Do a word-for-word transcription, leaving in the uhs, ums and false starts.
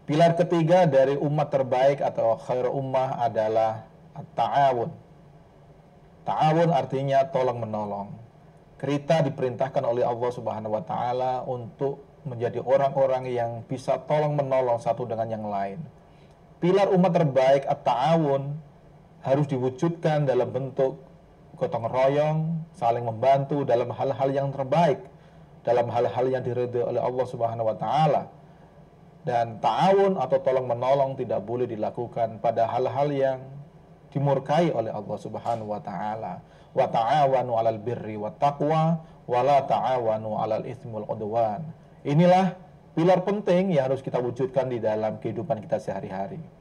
Pilar ketiga dari umat terbaik atau khair ummah adalah ta'awun. Ta'awun artinya tolong menolong. Kita diperintahkan oleh Allah Subhanahu wa taala untuk menjadi orang-orang yang bisa tolong menolong satu dengan yang lain. Pilar umat terbaik at-ta'awun harus diwujudkan dalam bentuk gotong royong, saling membantu dalam hal-hal yang terbaik, dalam hal-hal yang diridhoi oleh Allah Subhanahu wa taala. Dan ta'awun atau tolong menolong tidak boleh dilakukan pada hal-hal yang dimurkai oleh Allah Subhanahu wa taala. Wa ta'awanu 'alal birri wat taqwa wa la ta'awanu 'alal itsmi wal 'udwan. Inilah pilar penting yang harus kita wujudkan di dalam kehidupan kita sehari-hari.